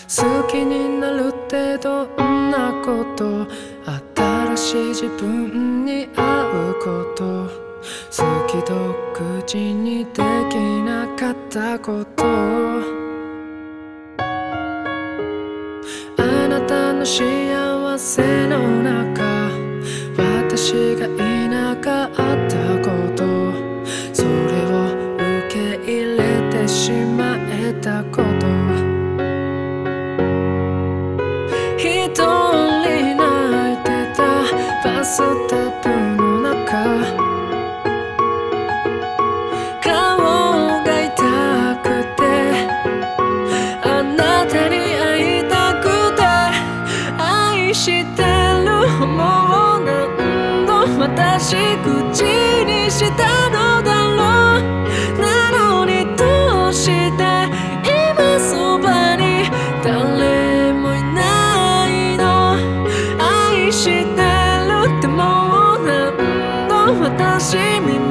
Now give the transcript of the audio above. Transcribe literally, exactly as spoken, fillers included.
好きになるってどんなこと、新しい自分に会うこと、好きと口にできなかったこと、あなたの幸せの中、私がいなかったこと、それを受け入れてしまえたこと、一人泣いてたバスタブの中、顔が痛くてあなたに会いたくて、愛してる思う何度私口にしたのだろう。なのにどうして今そばに誰もいないの。愛してるってもう何度私に